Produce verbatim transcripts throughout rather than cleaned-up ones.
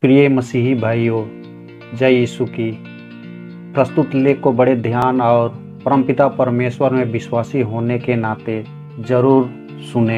प्रिय मसीही भाइयों, जय यीशु की। प्रस्तुत लेख को बड़े ध्यान और परमपिता परमेश्वर में विश्वासी होने के नाते जरूर सुने।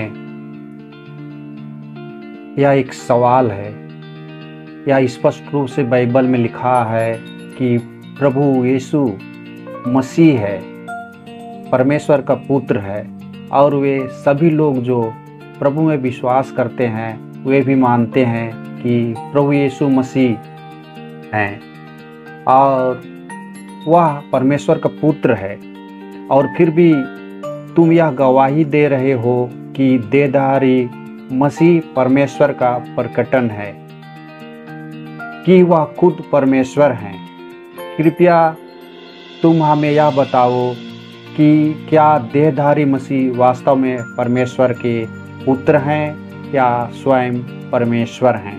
यह एक सवाल है। यह स्पष्ट रूप से बाइबल में लिखा है कि प्रभु यीशु मसीह है, परमेश्वर का पुत्र है, और वे सभी लोग जो प्रभु में विश्वास करते हैं वे भी मानते हैं कि प्रभु यीशु मसीह हैं और वह परमेश्वर का पुत्र है। और फिर भी तुम यह गवाही दे रहे हो कि देहधारी मसीह परमेश्वर का प्रकटन है, कि वह खुद परमेश्वर हैं। कृपया तुम हमें यह बताओ कि क्या देहधारी मसीह वास्तव में परमेश्वर के पुत्र हैं या स्वयं परमेश्वर हैं?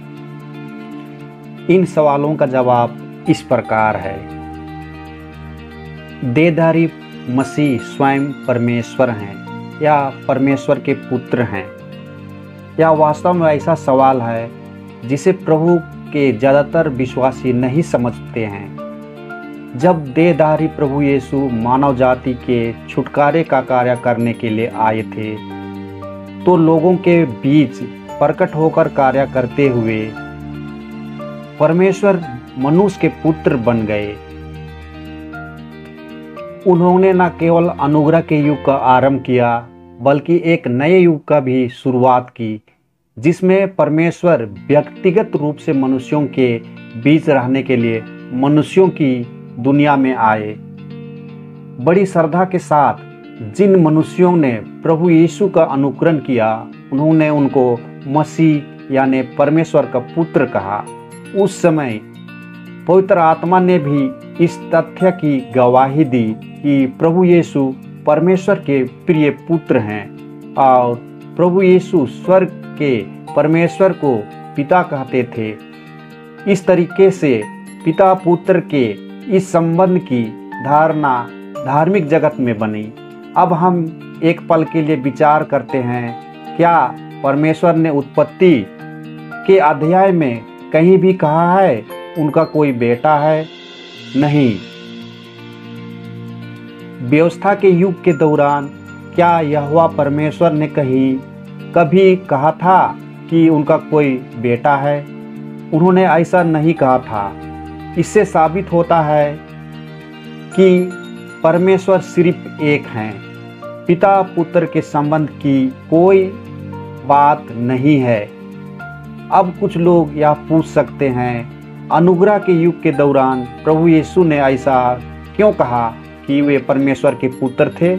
इन सवालों का जवाब इस प्रकार है। देहधारी मसीह स्वयं परमेश्वर हैं या परमेश्वर के पुत्र हैं? यह वास्तव में ऐसा सवाल है जिसे प्रभु के ज़्यादातर विश्वासी नहीं समझते हैं। जब देहधारी प्रभु यीशु मानव जाति के छुटकारे का कार्य करने के लिए आए थे, तो लोगों के बीच प्रकट होकर कार्य करते हुए परमेश्वर मनुष्य के पुत्र बन गए। उन्होंने न केवल अनुग्रह के युग का आरंभ किया, बल्कि एक नए युग का भी शुरुआत की, जिसमें परमेश्वर व्यक्तिगत रूप से मनुष्यों के बीच रहने के लिए मनुष्यों की दुनिया में आए। बड़ी श्रद्धा के साथ जिन मनुष्यों ने प्रभु यीशु का अनुकरण किया, उन्होंने उनको मसीह यानी परमेश्वर का पुत्र कहा। उस समय पवित्र आत्मा ने भी इस तथ्य की गवाही दी कि प्रभु यीशु परमेश्वर के प्रिय पुत्र हैं और प्रभु यीशु स्वर्ग के परमेश्वर को पिता कहते थे। इस तरीके से पिता पुत्र के इस संबंध की धारणा धार्मिक जगत में बनी। अब हम एक पल के लिए विचार करते हैं, क्या परमेश्वर ने उत्पत्ति के अध्याय में कहीं भी कहा है उनका कोई बेटा है? नहीं। व्यवस्था के युग के दौरान क्या यहोवा परमेश्वर ने कहीं कभी कहा था कि उनका कोई बेटा है? उन्होंने ऐसा नहीं कहा था। इससे साबित होता है कि परमेश्वर सिर्फ एक हैं। पिता पुत्र के संबंध की कोई बात नहीं है। अब कुछ लोग यह पूछ सकते हैं, अनुग्रह के युग के दौरान प्रभु यीशु ने ऐसा क्यों कहा कि वे परमेश्वर के पुत्र थे?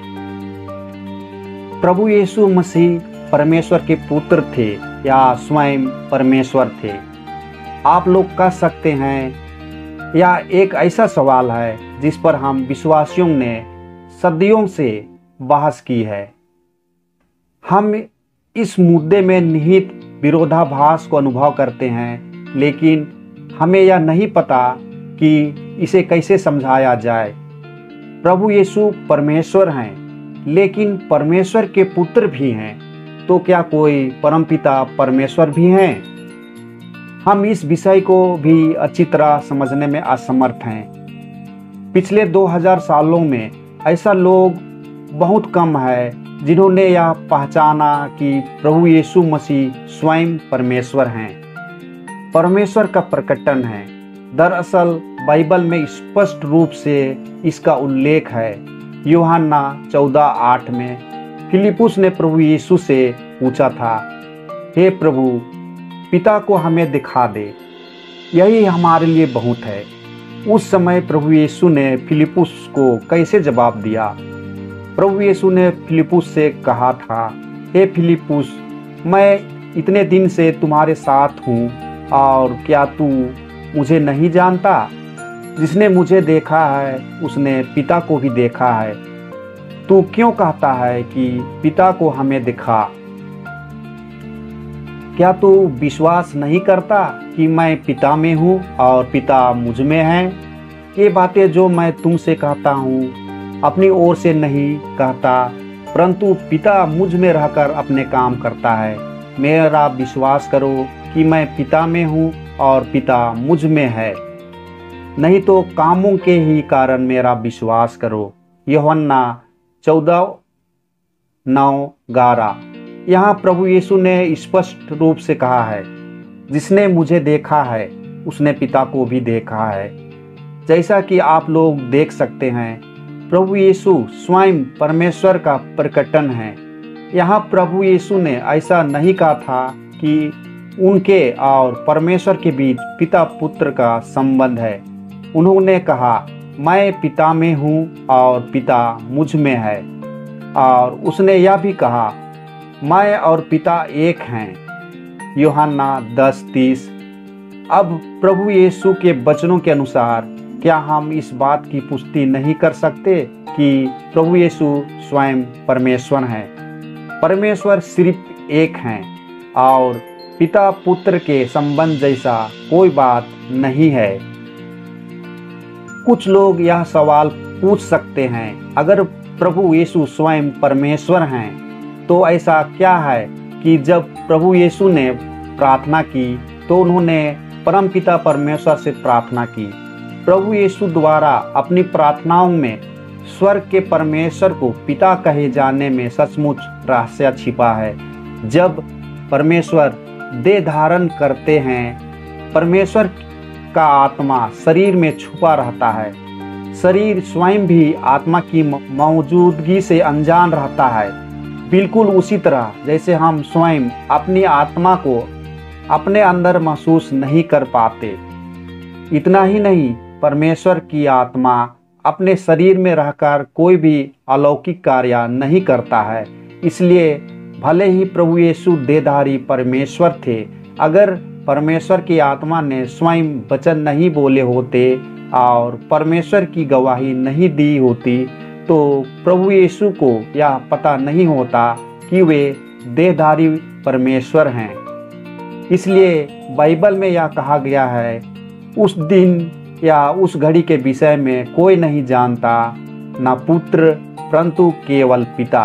प्रभु यीशु मसीह परमेश्वर के पुत्र थे या स्वयं परमेश्वर थे? आप लोग कह सकते हैं यह एक ऐसा सवाल है जिस पर हम विश्वासियों ने सदियों से बहस की है। हम इस मुद्दे में निहित विरोधाभास को अनुभव करते हैं, लेकिन हमें यह नहीं पता कि इसे कैसे समझाया जाए। प्रभु यीशु परमेश्वर हैं, लेकिन परमेश्वर के पुत्र भी हैं, तो क्या कोई परमपिता परमेश्वर भी हैं? हम इस विषय को भी अच्छी तरह समझने में असमर्थ हैं। पिछले दो हज़ार सालों में ऐसा लोग बहुत कम है जिन्होंने यह पहचाना कि प्रभु यीशु मसीह स्वयं परमेश्वर हैं, परमेश्वर का प्रकटन है। दरअसल बाइबल में स्पष्ट रूप से इसका उल्लेख है। यूहन्ना चौदह आठ में फिलिपुस ने प्रभु यीशु से पूछा था, हे प्रभु, पिता को हमें दिखा दे, यही हमारे लिए बहुत है। उस समय प्रभु यीशु ने फिलिपुस को कैसे जवाब दिया? प्रभु यीशु ने फिलिपुस से कहा था, हे फिलिपुस, मैं इतने दिन से तुम्हारे साथ हूँ और क्या तू मुझे नहीं जानता? जिसने मुझे देखा है उसने पिता को भी देखा है। तू क्यों कहता है कि पिता को हमें दिखा? क्या तू विश्वास नहीं करता कि मैं पिता में हूँ और पिता मुझ में है? ये बातें जो मैं तुमसे कहता हूँ अपनी ओर से नहीं कहता, परंतु पिता मुझ में रहकर अपने काम करता है। मेरा विश्वास करो कि मैं पिता में हूँ और पिता मुझ में है, नहीं तो कामों के ही कारण मेरा विश्वास करो। यूहन्ना चौदह नौ ग्यारह। यहाँ प्रभु यीशु ने स्पष्ट रूप से कहा है, जिसने मुझे देखा है उसने पिता को भी देखा है। जैसा कि आप लोग देख सकते हैं, प्रभु यीशु स्वयं परमेश्वर का प्रकटन है। यहाँ प्रभु यीशु ने ऐसा नहीं कहा था कि उनके और परमेश्वर के बीच पिता पुत्र का संबंध है। उन्होंने कहा, मैं पिता में हूँ और पिता मुझ में है। और उसने यह भी कहा, मैं और पिता एक हैं। यूहन्ना दस तीस। अब प्रभु यीशु के वचनों के अनुसार क्या हम इस बात की पुष्टि नहीं कर सकते कि प्रभु यीशु स्वयं परमेश्वर हैं? परमेश्वर सिर्फ एक हैं और पिता पुत्र के संबंध जैसा कोई बात नहीं है। कुछ लोग यह सवाल पूछ सकते हैं, अगर प्रभु यीशु स्वयं परमेश्वर हैं तो ऐसा क्या है कि जब प्रभु यीशु ने प्रार्थना की तो उन्होंने परमपिता परमेश्वर से प्रार्थना की। प्रभु यीशु द्वारा अपनी प्रार्थनाओं में स्वर्ग के परमेश्वर को पिता कहे जाने में सचमुच रहस्य छिपा है। जब परमेश्वर देह धारण करते हैं, परमेश्वर का आत्मा शरीर में छुपा रहता है। शरीर स्वयं भी आत्मा की मौजूदगी से अनजान रहता है, बिल्कुल उसी तरह जैसे हम स्वयं अपनी आत्मा को अपने अंदर महसूस नहीं कर पाते। इतना ही नहीं, परमेश्वर की आत्मा अपने शरीर में रहकर कोई भी अलौकिक कार्य नहीं करता है। इसलिए भले ही प्रभु यीशु देहधारी परमेश्वर थे, अगर परमेश्वर की आत्मा ने स्वयं वचन नहीं बोले होते और परमेश्वर की गवाही नहीं दी होती तो प्रभु यीशु को यह पता नहीं होता कि वे देहधारी परमेश्वर हैं। इसलिए बाइबल में यह कहा गया है, उस दिन या उस घड़ी के विषय में कोई नहीं जानता, ना पुत्र परंतु केवल पिता।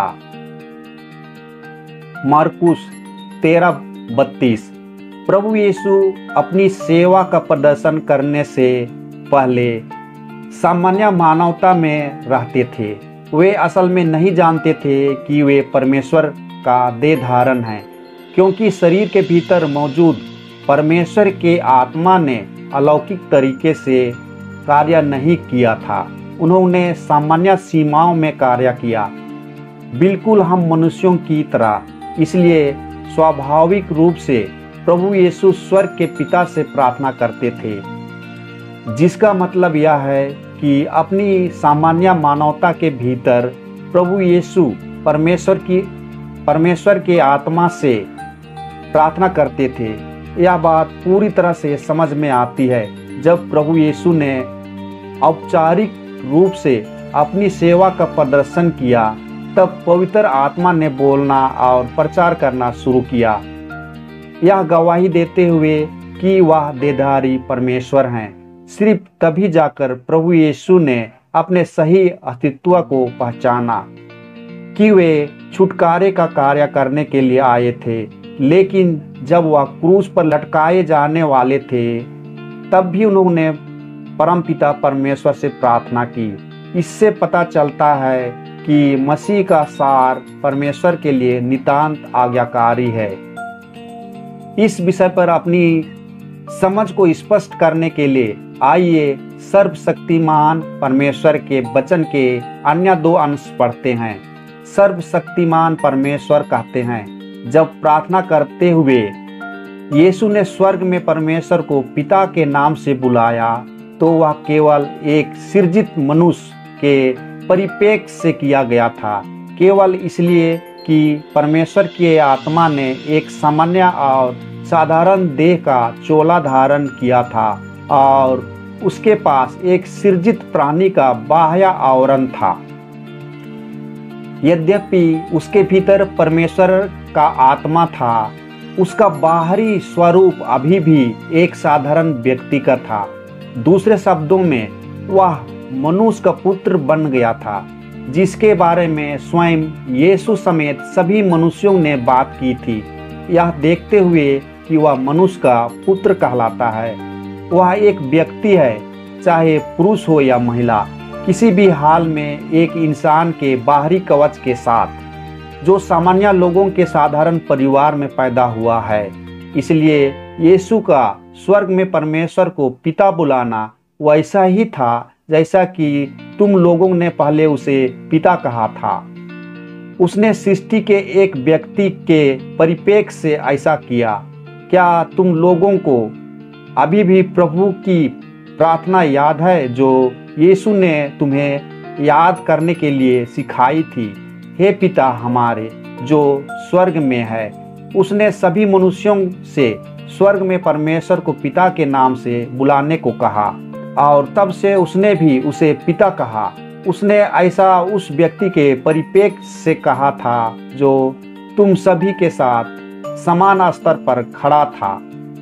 मार्कुस तेरह बत्तीस। प्रभु यीशु अपनी सेवा का प्रदर्शन करने से पहले सामान्य मानवता में रहते थे। वे असल में नहीं जानते थे कि वे परमेश्वर का देह धारण है, क्योंकि शरीर के भीतर मौजूद परमेश्वर के आत्मा ने अलौकिक तरीके से कार्य नहीं किया था। उन्होंने सामान्य सीमाओं में कार्य किया, बिल्कुल हम मनुष्यों की तरह। इसलिए स्वाभाविक रूप से प्रभु यीशु स्वर्ग के पिता से प्रार्थना करते थे, जिसका मतलब यह है कि अपनी सामान्य मानवता के भीतर प्रभु यीशु परमेश्वर की परमेश्वर के आत्मा से प्रार्थना करते थे। यह बात पूरी तरह से समझ में आती है जब प्रभु यीशु ने औपचारिक रूप से अपनी सेवा का प्रदर्शन किया। तब पवित्र आत्मा ने बोलना और प्रचार करना शुरू किया, यह गवाही देते हुए कि वह देहधारी परमेश्वर हैं। सिर्फ तभी जाकर प्रभु यीशु ने अपने सही अस्तित्व को पहचाना कि वे छुटकारे का कार्य करने के लिए आए थे। लेकिन जब वह क्रूस पर लटकाए जाने वाले थे, तब भी उन्होंने परमपिता परमेश्वर से प्रार्थना की। इससे पता चलता है कि मसीह का सार परमेश्वर के लिए नितांत आज्ञाकारी है। इस विषय पर अपनी समझ को स्पष्ट करने के लिए आइए सर्वशक्तिमान परमेश्वर के वचन के अन्य दो अंश पढ़ते हैं। सर्वशक्तिमान परमेश्वर कहते हैं, जब प्रार्थना करते हुए यीशु ने स्वर्ग में परमेश्वर को पिता के नाम से बुलाया तो वह केवल एक सृजित मनुष्य के परिप्रेक्ष्य से किया गया था, केवल इसलिए कि परमेश्वर की आत्मा ने एक सामान्य और साधारण देह का चोला धारण किया था और उसके पास एक सृजित प्राणी का बाह्य आवरण था। यद्यपि उसके भीतर परमेश्वर का आत्मा था, उसका बाहरी स्वरूप अभी भी एक साधारण व्यक्ति का था। दूसरे शब्दों में, वह मनुष्य का पुत्र बन गया था, जिसके बारे में स्वयं यीशु समेत सभी मनुष्यों ने बात की थी। यह देखते हुए कि वह मनुष्य का पुत्र कहलाता है। वह एक व्यक्ति है, चाहे पुरुष हो या महिला, किसी भी हाल में एक इंसान के बाहरी कवच के साथ, जो सामान्य लोगों के साधारण परिवार में पैदा हुआ है। इसलिए यीशु का स्वर्ग में परमेश्वर को पिता बुलाना वैसा ही था जैसा कि तुम लोगों ने पहले उसे पिता कहा था। उसने सृष्टि के एक व्यक्ति के परिप्रेक्ष्य से ऐसा किया। क्या तुम लोगों को अभी भी प्रभु की प्रार्थना याद है जो यीशु ने तुम्हें याद करने के लिए सिखाई थी? हे पिता हमारे जो स्वर्ग में है। उसने सभी मनुष्यों से स्वर्ग में परमेश्वर को पिता के नाम से बुलाने को कहा और तब से उसने भी उसे पिता कहा। उसने ऐसा उस व्यक्ति के परिप्रेक्ष्य से कहा था जो तुम सभी के साथ समान स्तर पर खड़ा था।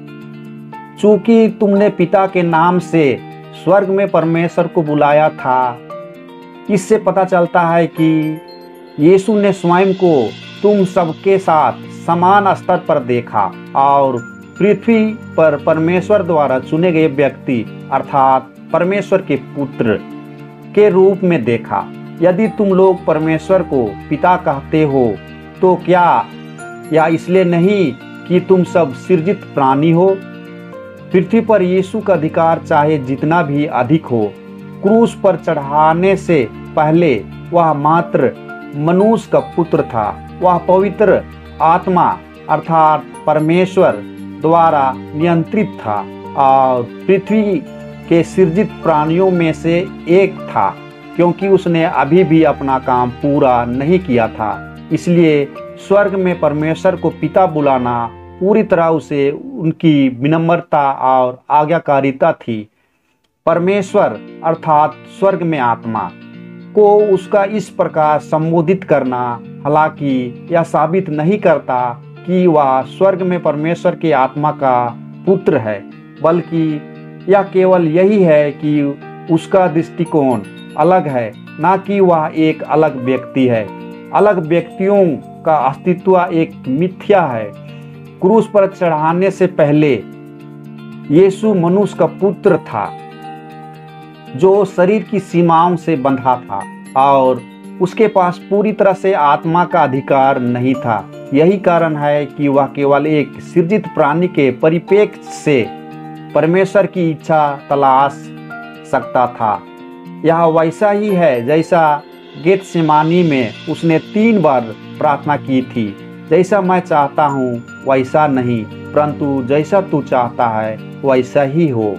चूंकि तुमने पिता के नाम से स्वर्ग में परमेश्वर को बुलाया था, इससे पता चलता है कि यीशु ने स्वयं को तुम सबके साथ समान स्तर पर देखा और पृथ्वी पर परमेश्वर द्वारा चुने गए व्यक्ति अर्थात परमेश्वर के पुत्र के रूप में देखा। यदि तुम लोग परमेश्वर को पिता कहते हो तो क्या या इसलिए नहीं कि तुम सब सृजित प्राणी हो? पृथ्वी पर यीशु का अधिकार चाहे जितना भी अधिक हो, क्रूस पर चढ़ाने से पहले वह मात्र मनुष्य का पुत्र था। वह पवित्र आत्मा अर्थात परमेश्वर द्वारा नियंत्रित था और पृथ्वी के सृजित प्राणियों में से एक था, क्योंकि उसने अभी भी अपना काम पूरा नहीं किया था। इसलिए स्वर्ग में परमेश्वर को पिता बुलाना पूरी तरह उसे उनकी विनम्रता और आज्ञाकारिता थी। परमेश्वर अर्थात स्वर्ग में आत्मा को उसका इस प्रकार संबोधित करना हालांकि यह साबित नहीं करता कि वह स्वर्ग में परमेश्वर के आत्मा का पुत्र है, बल्कि यह केवल यही है कि उसका दृष्टिकोण अलग है, ना कि वह एक अलग व्यक्ति है। अलग व्यक्तियों का अस्तित्व एक मिथ्या है। क्रूस पर चढ़ाने से पहले यीशु मनुष्य का पुत्र था जो शरीर की सीमाओं से बंधा था और उसके पास पूरी तरह से आत्मा का अधिकार नहीं था। यही कारण है कि वह केवल एक सृजित प्राणी के परिप्रेक्ष्य से परमेश्वर की इच्छा तलाश सकता था। यह वैसा ही है जैसा गेतसेमानी में उसने तीन बार प्रार्थना की थी, जैसा मैं चाहता हूँ वैसा नहीं, परंतु जैसा तू चाहता है वैसा ही हो।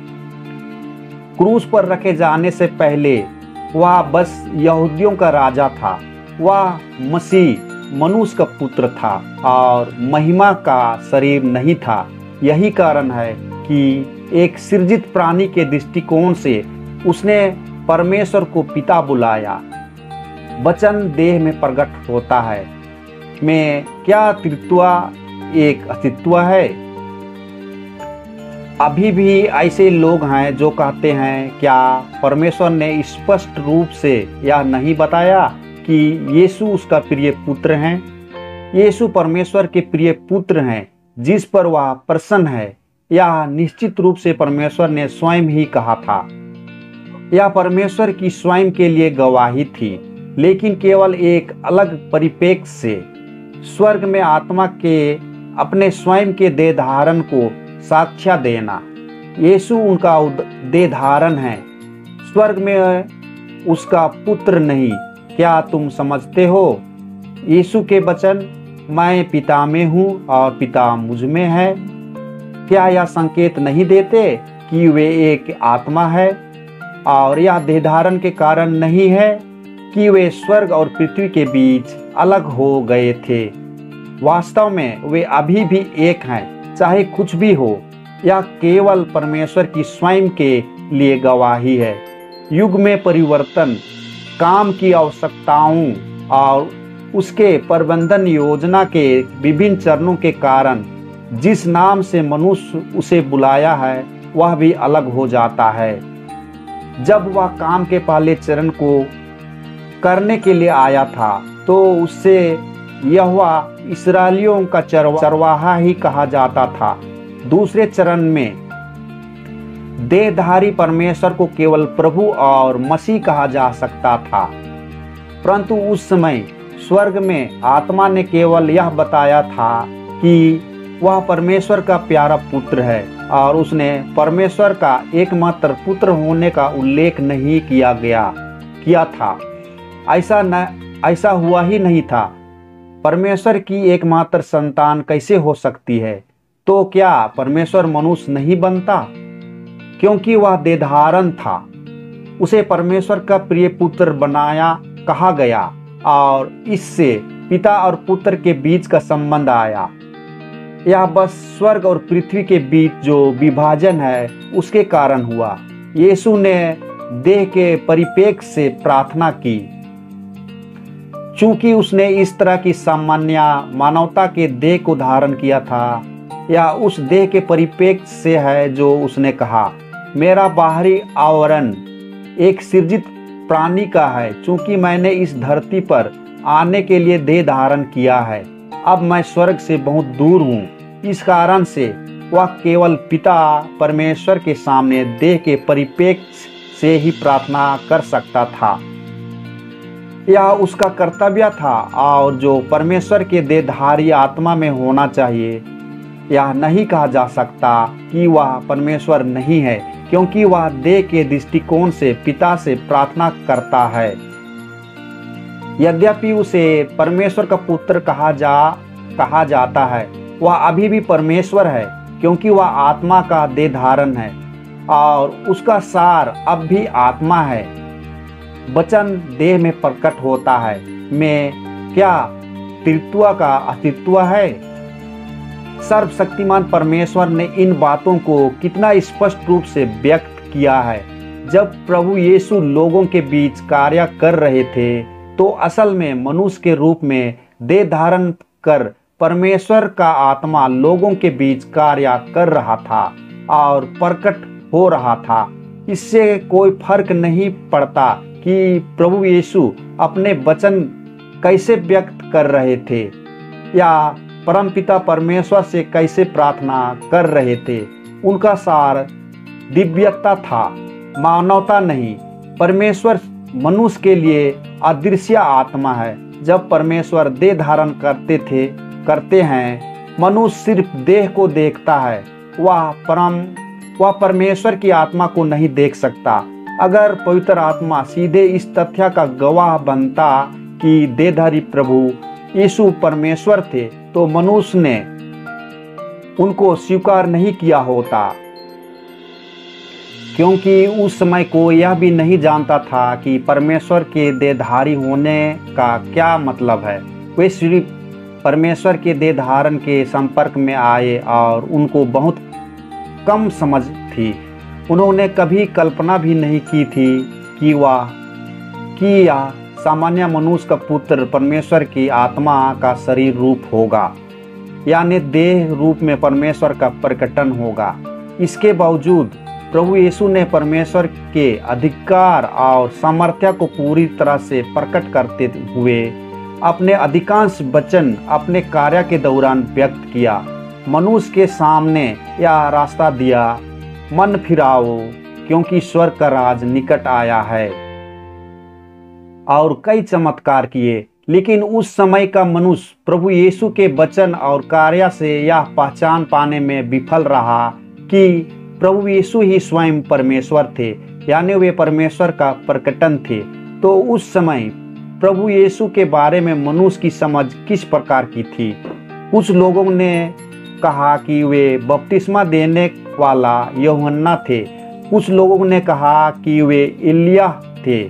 क्रूस पर रखे जाने से पहले वह बस यहूदियों का राजा था। वह मसीह मनुष्य का पुत्र था और महिमा का शरीर नहीं था। यही कारण है कि एक सृजित प्राणी के दृष्टिकोण से उसने परमेश्वर को पिता बुलाया। वचन देह में प्रकट होता है में क्या त्रित्व एक अस्तित्व है? अभी भी ऐसे लोग हैं जो कहते हैं क्या परमेश्वर ने स्पष्ट रूप से यह नहीं बताया कि यीशु उसका प्रिय पुत्र हैं? यीशु परमेश्वर के प्रिय पुत्र हैं जिस पर वह प्रसन्न है। यह निश्चित रूप से परमेश्वर ने स्वयं ही कहा था। यह परमेश्वर की स्वयं के लिए गवाही थी, लेकिन केवल एक अलग परिप्रेक्ष्य से। स्वर्ग में आत्मा के अपने स्वयं के देह धारण को साक्ष्य देना। यीशु उनका देह धारण है, स्वर्ग में उसका पुत्र नहीं। क्या तुम समझते हो यीशु के वचन, मैं पिता में हूँ और पिता मुझ में है? क्या यह संकेत नहीं देते कि वे एक आत्मा है? और यह देह धारण के कारण नहीं है कि वे स्वर्ग और पृथ्वी के बीच अलग हो गए थे। वास्तव में वे अभी भी एक हैं, चाहे कुछ भी हो। यह केवल परमेश्वर की स्वयं के लिए गवाही है। युग में परिवर्तन, काम की आवश्यकताओं और उसके प्रबंधन योजना के विभिन्न चरणों के कारण जिस नाम से मनुष्य उसे बुलाया है वह भी अलग हो जाता है। जब वह काम के पहले चरण को करने के लिए आया था तो उससे यहोवा इस्राएलियों का चरवाहा ही कहा जाता था। दूसरे चरण में देहधारी परमेश्वर को केवल प्रभु और मसीह कहा जा सकता था। परंतु उस समय स्वर्ग में आत्मा ने केवल यह बताया था कि वह परमेश्वर का प्यारा पुत्र है, और उसने परमेश्वर का एकमात्र पुत्र होने का उल्लेख नहीं किया गया किया था। ऐसा न ऐसा हुआ ही नहीं था। परमेश्वर की एकमात्र संतान कैसे हो सकती है? तो क्या परमेश्वर मनुष्य नहीं बनता? क्योंकि वह देहधारण था, उसे परमेश्वर का प्रिय पुत्र बनाया कहा गया, और इससे पिता और पुत्र के बीच का संबंध आया। यह बस स्वर्ग और पृथ्वी के बीच जो विभाजन है उसके कारण हुआ। यीशु ने देह के परिप्रेक्ष्य से प्रार्थना की, चूंकि उसने इस तरह की सामान्य मानवता के देह को धारण किया था, या उस देह के परिप्रेक्ष्य से है जो उसने कहा, मेरा बाहरी आवरण एक सृजित प्राणी का है, चूंकि मैंने इस धरती पर आने के लिए देह धारण किया है। अब मैं स्वर्ग से बहुत दूर हूँ। इस कारण से वह केवल पिता परमेश्वर के सामने देह के परिप्रेक्ष्य से ही प्रार्थना कर सकता था। यह उसका कर्तव्य था, और जो परमेश्वर के देहधारी आत्मा में होना चाहिए। यह नहीं कहा जा सकता कि वह परमेश्वर नहीं है, क्योंकि वह देह के दृष्टिकोण से पिता से प्रार्थना करता है। यद्यपि उसे परमेश्वर का पुत्र कहा जा कहा जाता है, वह अभी भी परमेश्वर है, क्योंकि वह आत्मा का देह धारण है, और उसका सार अब भी आत्मा है। वचन देह में प्रकट होता है में क्या त्रित्व का अस्तित्व है? सर्वशक्तिमान परमेश्वर ने इन बातों को कितना स्पष्ट रूप से व्यक्त किया है। जब प्रभु यीशु लोगों के बीच कार्य कर रहे थे, तो असल में मनुष्य के रूप में देह धारण कर परमेश्वर का आत्मा लोगों के बीच कार्य कर रहा था और प्रकट हो रहा था। इससे कोई फर्क नहीं पड़ता कि प्रभु यीशु अपने वचन कैसे व्यक्त कर रहे थे, या परमपिता परमेश्वर से कैसे प्रार्थना कर रहे थे। उनका सार दिव्यता था, मानवता नहीं। परमेश्वर मनुष्य के लिए अदृश्य आत्मा है। जब परमेश्वर देह धारण करते थे करते हैं, मनुष्य सिर्फ देह को देखता है, वह परम वह परमेश्वर की आत्मा को नहीं देख सकता। अगर पवित्र आत्मा सीधे इस तथ्य का गवाह बनता कि देहधारी प्रभु यीशु परमेश्वर थे, तो मनुष्य ने उनको स्वीकार नहीं किया होता, क्योंकि उस समय को यह भी नहीं जानता था कि परमेश्वर के देहधारी होने का क्या मतलब है। वे सिर्फ परमेश्वर के देह धारण के संपर्क में आए और उनको बहुत कम समझ थी। उन्होंने कभी कल्पना भी नहीं की थी कि वह कि यह सामान्य मनुष्य का पुत्र परमेश्वर की आत्मा का शरीर रूप होगा, यानी देह रूप में परमेश्वर का प्रकटन होगा। इसके बावजूद प्रभु यीशु ने परमेश्वर के अधिकार और सामर्थ्य को पूरी तरह से प्रकट करते हुए अपने अधिकांश वचन अपने कार्य के दौरान व्यक्त किया। मनुष्य के सामने यह रास्ता दिया, मन फिराओ, क्योंकि स्वर्ग का राज निकट आया है, और कई चमत्कार किए। लेकिन उस समय का मनुष्य प्रभु यीशु के वचन और कार्य से यह पहचान पाने में विफल रहा कि प्रभु यीशु ही स्वयं परमेश्वर थे, यानी वे परमेश्वर का प्रकटन थे। तो उस समय प्रभु यीशु के बारे में मनुष्य की समझ किस प्रकार की थी? कुछ लोगों ने कहा कि वे बपतिस्मा देने वाला यूहन्ना थे। कुछ लोगों ने कहा कि वे एलिय्याह थे।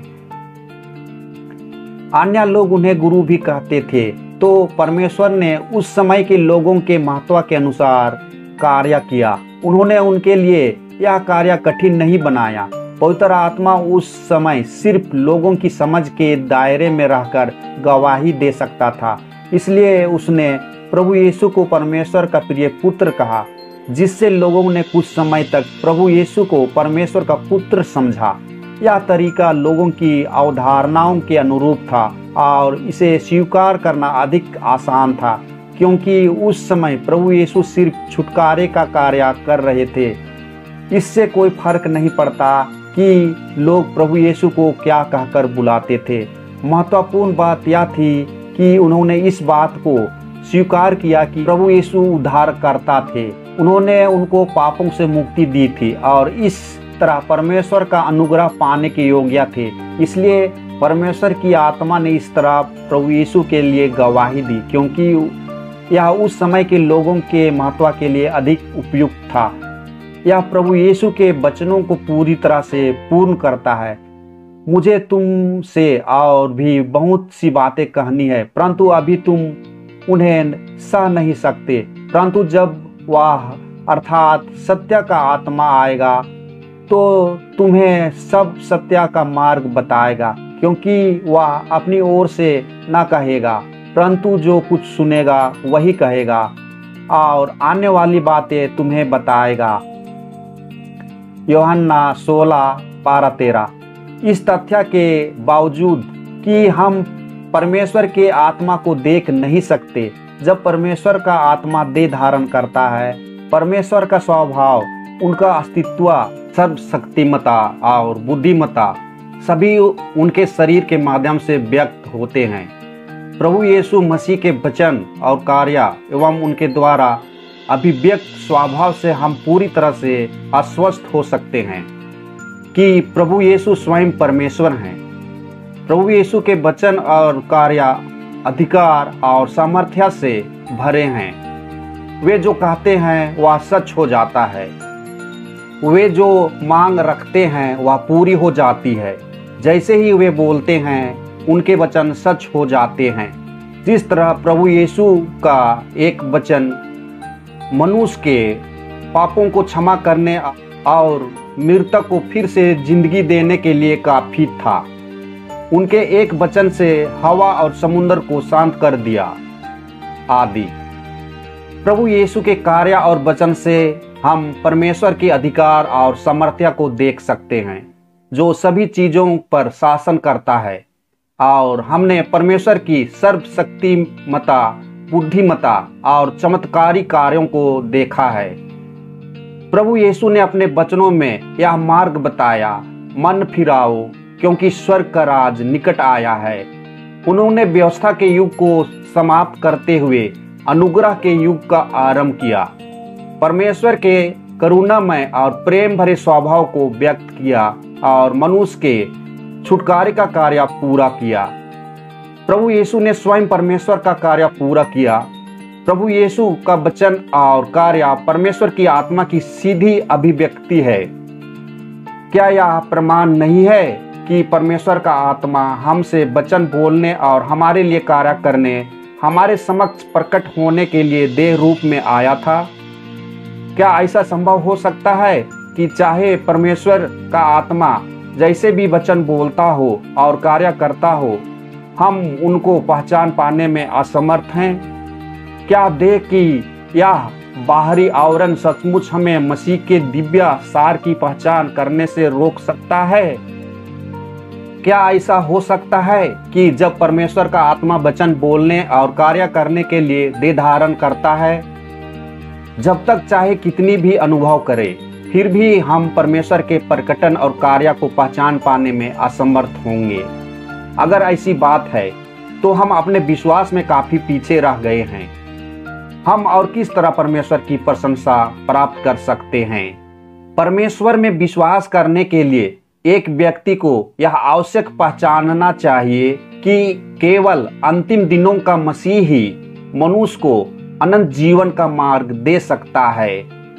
अन्य लोग उन्हें गुरु भी कहते थे। तो परमेश्वर ने उस समय के लोगों के महत्व के अनुसार कार्य किया। उन्होंने उनके लिए यह कार्य कठिन नहीं बनाया। पवित्र आत्मा उस समय सिर्फ लोगों की समझ के दायरे में रहकर गवाही दे सकता था। इसलिए उसने प्रभु यीशु को परमेश्वर का प्रिय पुत्र कहा, जिससे लोगों ने कुछ समय तक प्रभु यीशु को परमेश्वर का पुत्र समझा। यह तरीका लोगों की अवधारणाओं के अनुरूप था और इसे स्वीकार करना अधिक आसान था, क्योंकि उस समय प्रभु यीशु सिर्फ छुटकारे का कार्य कर रहे थे। इससे कोई फर्क नहीं पड़ता कि लोग प्रभु यीशु को क्या कहकर बुलाते थे। महत्वपूर्ण बात यह थी कि उन्होंने इस बात को स्वीकार किया कि प्रभु यीशु उद्धारकर्ता थे। उन्होंने उनको पापों से मुक्ति दी थी और इस तरह परमेश्वर का अनुग्रह पाने के योग्य थे। इसलिए परमेश्वर की आत्मा ने इस तरह प्रभु यीशु के लिए गवाही दी, क्योंकि यह उस समय के लोगों के महत्व के लिए अधिक उपयुक्त था। यह प्रभु यीशु के वचनों को पूरी तरह से पूर्ण करता है। मुझे तुमसे और भी बहुत सी बातें कहनी है, परंतु अभी तुम उन्हें सह नहीं सकते। परंतु जब वह अर्थात सत्य का आत्मा आएगा तो तुम्हें सब सत्य का मार्ग बताएगा, क्योंकि वह अपनी ओर से न कहेगा, परंतु जो कुछ सुनेगा वही कहेगा और आने वाली बातें तुम्हें बताएगा। यूहन्ना सोलह बारह तेरह। इस तथ्य के बावजूद कि हम परमेश्वर के आत्मा को देख नहीं सकते, जब परमेश्वर का आत्मा देह धारण करता है, परमेश्वर का स्वभाव, उनका अस्तित्व, सर्वशक्तिमता और बुद्धिमता सभी उनके शरीर के माध्यम से व्यक्त होते हैं। प्रभु यीशु मसीह के वचन और कार्य एवं उनके द्वारा अभिव्यक्त स्वभाव से हम पूरी तरह से आश्वस्त हो सकते हैं कि प्रभु यीशु स्वयं परमेश्वर हैं। प्रभु यीशु के वचन और कार्य अधिकार और सामर्थ्य से भरे हैं। वे जो कहते हैं वह सच हो जाता है। वे जो मांग रखते हैं वह पूरी हो जाती है। जैसे ही वे बोलते हैं उनके वचन सच हो जाते हैं। जिस तरह प्रभु यीशु का एक वचन मनुष्य के पापों को क्षमा करने और मृतक को फिर से जिंदगी देने के लिए काफी था, उनके एक वचन से हवा और समुद्र को शांत कर दिया आदि। प्रभु यीशु के कार्य और वचन से हम परमेश्वर के अधिकार और सामर्थ्य को देख सकते हैं, जो सभी चीजों पर शासन करता है। और हमने परमेश्वर की सर्वशक्तिमता, बुद्धिमता और चमत्कारी कार्यों को देखा है। प्रभु यीशु ने अपने वचनों में यह मार्ग बताया, मन फिराओ क्योंकि स्वर्ग का राज निकट आया है। उन्होंने व्यवस्था के युग को समाप्त करते हुए अनुग्रह के युग का आरंभ किया। परमेश्वर के करुणामय और प्रेम भरे स्वभाव को व्यक्त किया और मनुष्य के छुटकारे का कार्य पूरा किया। प्रभु यीशु ने स्वयं परमेश्वर का कार्य पूरा किया। प्रभु यीशु का वचन और कार्य परमेश्वर की आत्मा की सीधी अभिव्यक्ति है। क्या यह प्रमाण नहीं है कि परमेश्वर का आत्मा हमसे वचन बोलने और हमारे लिए कार्य करने, हमारे समक्ष प्रकट होने के लिए देह रूप में आया था? क्या ऐसा संभव हो सकता है कि चाहे परमेश्वर का आत्मा जैसे भी वचन बोलता हो और कार्य करता हो, हम उनको पहचान पाने में असमर्थ हैं? क्या देह की यह बाहरी आवरण सचमुच हमें मसीह के दिव्य सार की पहचान करने से रोक सकता है? क्या ऐसा हो सकता है कि जब परमेश्वर का आत्मा वचन बोलने और कार्य करने के लिए देह धारण करता है, जब तक चाहे कितनी भी अनुभव करे, फिर भी हम परमेश्वर के प्रकटन और कार्य को पहचान पाने में असमर्थ होंगे? अगर ऐसी बात है तो हम अपने विश्वास में काफी पीछे रह गए हैं। हम और किस तरह परमेश्वर की प्रशंसा प्राप्त कर सकते हैं? परमेश्वर में विश्वास करने के लिए एक व्यक्ति को यह आवश्यक पहचानना चाहिए कि केवल अंतिम दिनों का मसीह ही मनुष्य को अनंत जीवन का मार्ग दे सकता है।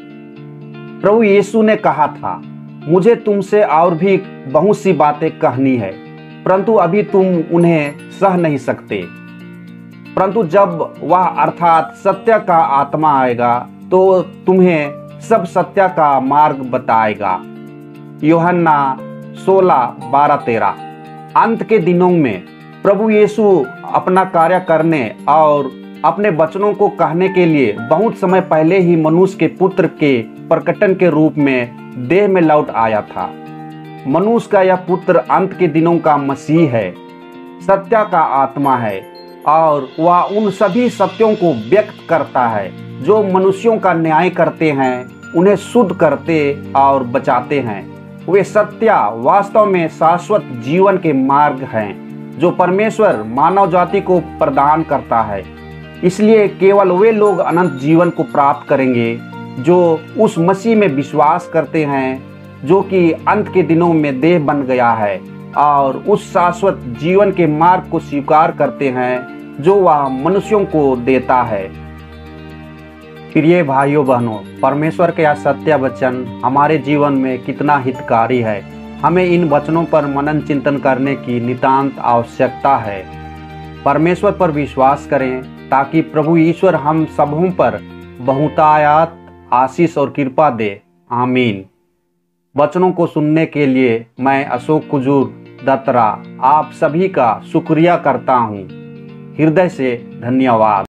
प्रभु यीशु ने कहा था, मुझे तुमसे और भी बहुत सी बातें कहनी है, परंतु अभी तुम उन्हें सह नहीं सकते। परंतु जब वह अर्थात सत्य का आत्मा आएगा तो तुम्हें सब सत्य का मार्ग बताएगा। यूहन्ना सोलह बारह तेरह। अंत के दिनों में प्रभु यीशु अपना कार्य करने और अपने वचनों को कहने के लिए बहुत समय पहले ही मनुष्य के पुत्र के प्रकटन के रूप में देह में लौट आया था। मनुष्य का यह पुत्र अंत के दिनों का मसीह है, सत्य का आत्मा है और वह उन सभी सत्यों को व्यक्त करता है जो मनुष्यों का न्याय करते हैं, उन्हें शुद्ध करते और बचाते हैं। वे सत्य वास्तव में शाश्वत जीवन के मार्ग हैं जो परमेश्वर मानव जाति को प्रदान करता है। इसलिए केवल वे लोग अनंत जीवन को प्राप्त करेंगे जो उस मसीह में विश्वास करते हैं जो कि अंत के दिनों में देह बन गया है और उस शाश्वत जीवन के मार्ग को स्वीकार करते हैं जो वह मनुष्यों को देता है। प्रिय भाइयों बहनों, परमेश्वर का यह सत्य वचन हमारे जीवन में कितना हितकारी है। हमें इन वचनों पर मनन चिंतन करने की नितांत आवश्यकता है। परमेश्वर पर विश्वास करें ताकि प्रभु ईश्वर हम सबों पर बहुतायत आशीष और कृपा दे। आमीन। वचनों को सुनने के लिए मैं अशोक कुजूर दत्तरा आप सभी का शुक्रिया करता हूँ। हृदय से धन्यवाद।